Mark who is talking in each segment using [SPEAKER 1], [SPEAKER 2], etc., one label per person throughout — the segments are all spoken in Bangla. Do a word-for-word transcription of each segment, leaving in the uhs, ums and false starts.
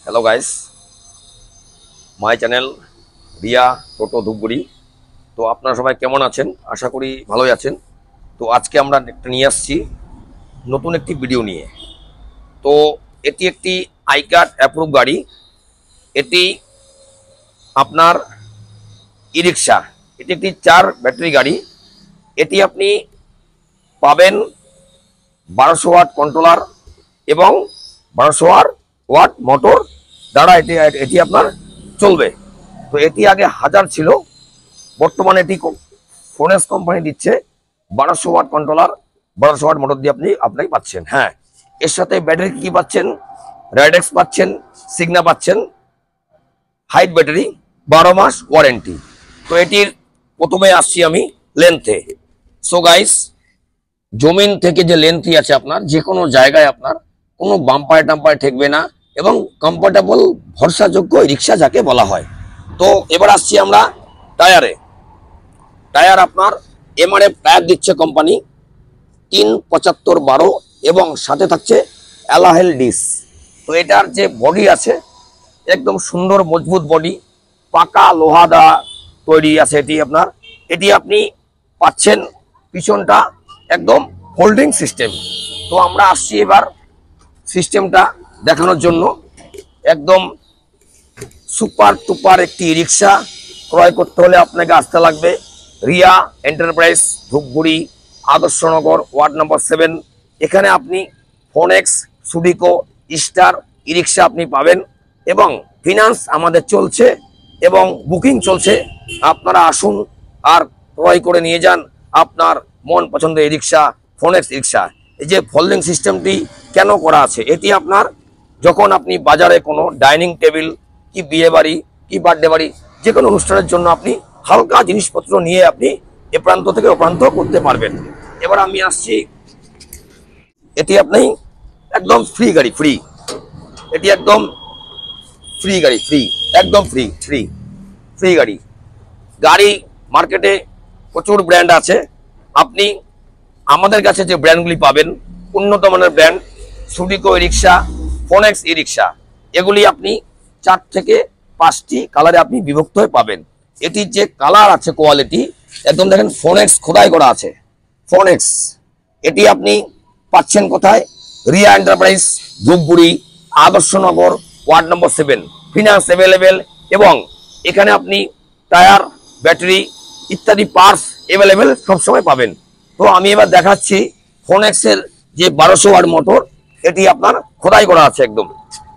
[SPEAKER 1] Hello guys, my channel Riya Toto Dhupguri. তো আপনারা সবাই কেমন আছেন? আশা করি ভালোই আছেন। তো আজকে আমরা একটা নিয়ে আসছি নতুন একটি ভিডিও নিয়ে। তো এটি একটি আই কার্ড অ্যাপ্রুভ গাড়ি। এটি আপনার ই রিক্সা। এটি একটি চার ব্যাটারি গাড়ি। এটি আপনি পাবেন বারোশো ওয়াট কন্ট্রোলার এবং বারোশো ওয়াট মোটর দ্বারা এটি এটি আপনার চলবে। তো এটি আগে হাজার ছিল, বর্তমানে এটি ফোনেক্স কোম্পানি দিচ্ছে বারোশো ওয়াট কন্ট্রোলার বারোশো ওয়াট মোটর দিয়ে আপনি আপনাকে পাচ্ছেন। হ্যাঁ, এর সাথে ব্যাটারি কি পাচ্ছেন? রাইডেক্স পাচ্ছেন, সিগনা পাচ্ছেন, হাইট ব্যাটারি, বারো মাস ওয়ারেন্টি। তো এটির প্রথমে আসছি আমি লেন্থে। সো গাইস, জমিন থেকে যে লেন্থই আছে আপনার যে কোনো জায়গায় আপনার কোনো বাম্পায় টাম্পায় ঠেকবে না এবং কমফোর্টেবল ভরসাযোগ্য রিক্সা যাকে বলা হয়। তো এবার আসছি আমরা টায়ারে। টায়ার আপনার এমআরএফ টায়ার দিচ্ছে কোম্পানি, তিন পঁচাত্তর বারো এবং সাথে থাকছে অ্যালাহেল ডিস। তো এটার যে বডি আছে একদম সুন্দর মজবুত বডি, পাকা লোহা দা তৈরি আছে এটি আপনার। এটি আপনি পাচ্ছেন পিছনটা একদম হোল্ডিং সিস্টেম। তো আমরা আসছি এবার সিস্টেমটা দেখানোর জন্য। একদম সুপার টুপার একটি রিক্সা ক্রয় করতে হলে আপনাকে আসতে লাগবে Riya enterprise Dhupguri, Adarshnagar, ward number seven. এখানে আপনি ফোনেক্স, সুডিকো, স্টার ই রিক্সা আপনি পাবেন এবং ফিনান্স আমাদের চলছে এবং বুকিং চলছে। আপনারা আসুন আর ক্রয় করে নিয়ে যান আপনার মন পছন্দের ই রিক্সা, ফোনেক্স রিক্সা। এই যে ফোল্ডিং সিস্টেমটি কেন করা আছে, এটি আপনার যখন আপনি বাজারে কোনো ডাইনিং টেবিল কি বিয়ে বাড়ি কি বার্থডে বাড়ি যে কোনো অনুষ্ঠানের জন্য আপনি হালকা জিনিসপত্র নিয়ে আপনি এ প্রান্ত থেকে ও প্রান্ত করতে পারবেন। এবার আমি আসছি, এটি আপনি একদম ফ্রি গাড়ি, ফ্রি। এটি একদম ফ্রি গাড়ি, ফ্রি, একদম ফ্রি ফ্রি ফ্রি গাড়ি। গাড়ি মার্কেটে প্রচুর ব্র্যান্ড আছে, আপনি আমাদের কাছে যে ব্র্যান্ডগুলি পাবেন উন্নত মানের ব্র্যান্ড, সুডিকো ই রিক্সা, ফোনেক্স ই রিক্সা, এগুলি আপনি চার থেকে পাঁচটি কালারে আপনি বিভক্ত হয়ে পাবেন। এটির যে কালার আছে কোয়ালিটি একদম দেখেন ফোনেক্স খোদাই করা আছে, ফোনেক্স। এটি আপনি পাচ্ছেন কোথায়? Riya enterprise Dhupguri, Adarshnagar, ward number seven. Finance available এবং এখানে আপনি টায়ার, ব্যাটারি ইত্যাদি পার্টস অ্যাভেলেবেল সবসময় পাবেন। তো আমি এবার দেখাচ্ছি ফোনেক্সের যে বারোশো ওয়াট মোটর, এটি আপনার খোদাই করা আছে একদম।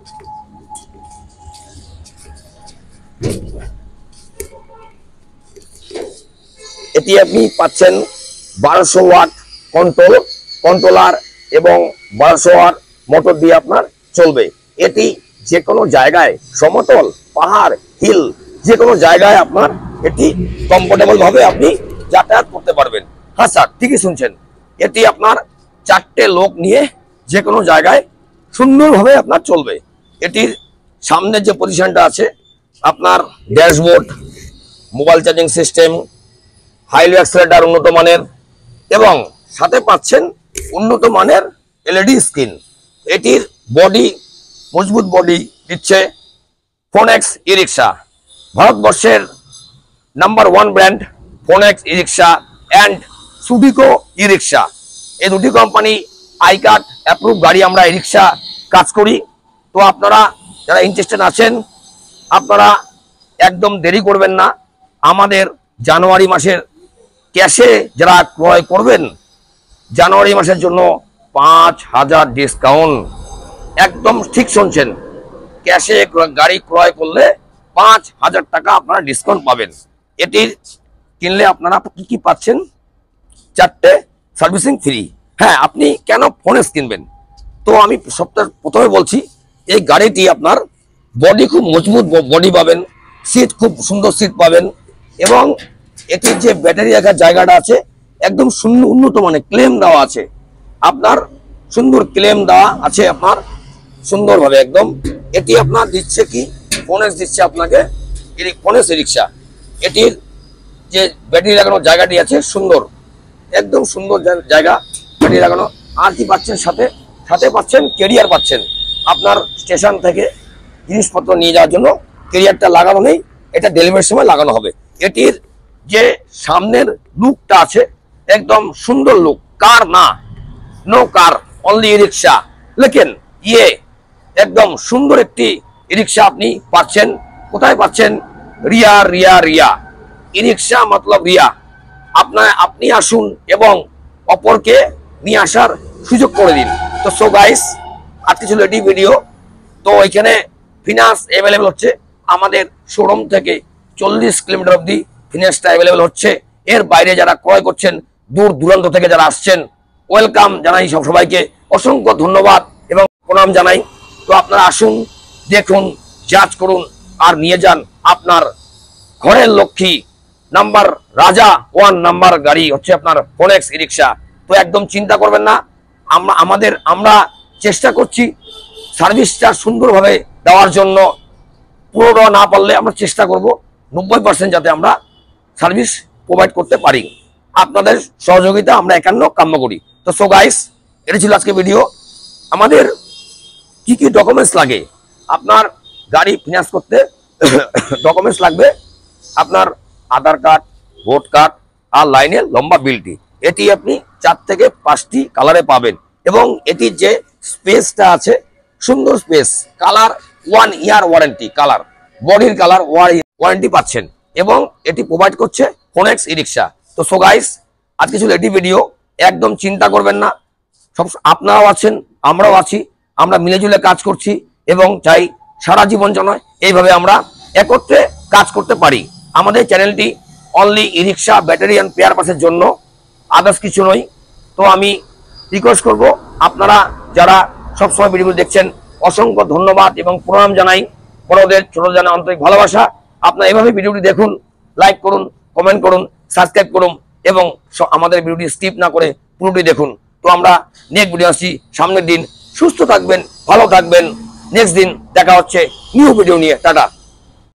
[SPEAKER 1] এটি আপনি পাচ্ছেন বারোশো ওয়াট কন্ট্রোল কন্ট্রোলার এবং বারোশো ওয়াট মোটর দিয়ে আপনার চলবে। এটি যে কোনো জায়গায়, সমতল, পাহাড়, হিল, যে কোনো জায়গায় আপনার এটি কমফোর্টেবল ভাবে আপনি যাতায়াত করতে পারবেন। হ্যাঁ স্যার, ঠিকই শুনছেন। এটি আপনার চারটে লোক নিয়ে যে কোনো জায়গায় সুন্দরভাবে আপনার চলবে। এটির সামনের যে পজিশনটা আছে আপনার dashboard, mobile charging system, highly accelerator উন্নত মানের এবং সাথে পাচ্ছেন উন্নত মানের এলইডি স্ক্রিন। এটির বডি, মজবুত বডি দিচ্ছে ফোনেক্স ই রিক্সা। ভারতবর্ষের number one brand Phonex e rickshaw and সুডিকো ই রিক্সা। এই দুটি কোম্পানি আই কার্ড অ্যাপ্রুভ গাড়ি আমরা ই রিক্সা কাজ করি। তো আপনারা যারা ইন্টারেস্টেড আছেন আপনারা একদম দেরি করবেন না। আমাদের জানুয়ারি মাসের ক্যাশে যারা ক্রয় করবেন, জানুয়ারি মাসের জন্য পাঁচ হাজার ডিসকাউন্ট। একদম ঠিক শুনছেন, ক্যাশে গাড়ি ক্রয় করলে পাঁচ হাজার টাকা আপনারা ডিসকাউন্ট পাবেন। এটির কিনলে আপনারা কি কি পাচ্ছেন? চারটে সার্ভিসিং ফ্রি। হ্যাঁ, আপনি কেন ফোনেক্স কিনবেন? তো আমি সপ্তাহ প্রথমে বলছি, এই গাড়িটি আপনার বডি খুব মজবুত বডি পাবেন, সিট খুব সুন্দর সিট পাবেন এবং এটির যে ব্যাটারি রাখার জায়গাটা আছে একদম সুন্দর উন্নত মানের ক্লেম দেওয়া আছে। আপনার সুন্দর ক্লেম দেওয়া আছে আপনার সুন্দরভাবে একদম। এটি আপনার দিচ্ছে কি? ফোনেক্স দিচ্ছে আপনাকে ফোনেক্স ই রিক্সা। এটির যে ব্যাটারি লাগানোর জায়গাটি আছে সুন্দর, একদম সুন্দর জায়গা ব্যাটারি লাগানো। আর কি পাচ্ছেন সাথে? সাথে পাচ্ছেন ক্যারিয়ার পাচ্ছেন। আপনার স্টেশন থেকে জিনিসপত্র নিয়ে যাওয়ার জন্য ক্যারিয়ারটা লাগানো নেই, এটা ডেলিভারির সময় লাগানো হবে। এটির যে সামনের লুকটা আছে একদম সুন্দর লুক, কার না, নো কার, অনলি ই রিক্সা, লেকিন ইয়ে একদম সুন্দর একটি ই রিক্সা আপনি পাচ্ছেন। কোথায় পাচ্ছেন? রিয়া রিয়া রিয়া ই রিক্সা মতলব রিয়া। আপনার আপনি আসুন এবং অপরকে নিয়ে আসার সুযোগ করে দিন। তো সো গাইস, আজকে ছিল এটি ভিডিও। তো এখানে ফিনান্স অ্যাভেলেবেল হচ্ছে আমাদের শোরুম থেকে চল্লিশ কিলোমিটার অব্দি ফিনান্সটা অ্যাভেলেবেল হচ্ছে। এর বাইরে যারা ক্রয় করছেন, দূর দূরান্ত থেকে যারা আসছেন, ওয়েলকাম জানাই সব সবাইকে, অসংখ্য ধন্যবাদ এবং প্রণাম জানাই। তো আপনারা আসুন, দেখুন, জাজ করুন আর নিয়ে যান আপনার ঘরের লক্ষ্মী। নাম্বার রাজা ওয়ান নাম্বার গাড়ি হচ্ছে আপনার ফোনেক্স ই রিক্সা। তো একদম চিন্তা করবেন না, আমরা আমাদের আমরা চেষ্টা করছি সার্ভিসটা সুন্দরভাবে দেওয়ার জন্য। পুরোটা না পারলে আমরা চেষ্টা করব নব্বই পার্সেন্ট যাতে আমরা সার্ভিস প্রোভাইড করতে পারি। আপনাদের সহযোগিতা আমরা একান্ন কাম্য করি। তো সো গাইস, এটা ছিল আজকে ভিডিও। আমাদের কি কি ডকুমেন্টস লাগে আপনার গাড়ি ফিনান্স করতে? ডকুমেন্টস লাগবে আপনার আধার কার্ড, ভোট কার্ড আর লাইনের লম্বা বিলটি। এটি আপনি চার থেকে পাঁচটি কালারে পাবেন এবং এটির যে স্পেসটা আছে সুন্দর space, colour one year warranty, colour বডির কালার ওয়ারেন্টি পাচ্ছেন এবং এটি প্রোভাইড করছে ফোনেক্স ই রিক্সা। তো সো গাইস, আজকে ছিল এটি ভিডিও। একদম চিন্তা করবেন না, সব আপনারাও আছেন, আমরাও আছি, আমরা মিলেজুলে কাজ করছি এবং চাই সারা জীবন যেন এইভাবে আমরা একত্রে কাজ করতে পারি। আমাদের চ্যানেলটি only e rickshaw, battery and পেয়ার পাসের জন্য, আদার্স কিছু নয়। তো আমি রিকোয়েস্ট করব, আপনারা যারা সবসময় ভিডিও দেখছেন অসংখ্য ধন্যবাদ এবং প্রণাম জানাই। বড়দের ছোট জানা আন্তরিক ভালোবাসা। আপনারা এভাবে ভিডিওটি দেখুন, লাইক করুন, কমেন্ট করুন, সাবস্ক্রাইব করুন এবং আমাদের ভিডিওটি স্কিপ না করে পুরোটি দেখুন। তো আমরা নেক্সট ভিডিও আসছি সামনের দিন। সুস্থ থাকবেন, ভালো থাকবেন। নেক্সট দিন দেখা হচ্ছে নিউ ভিডিও নিয়ে। টাটা।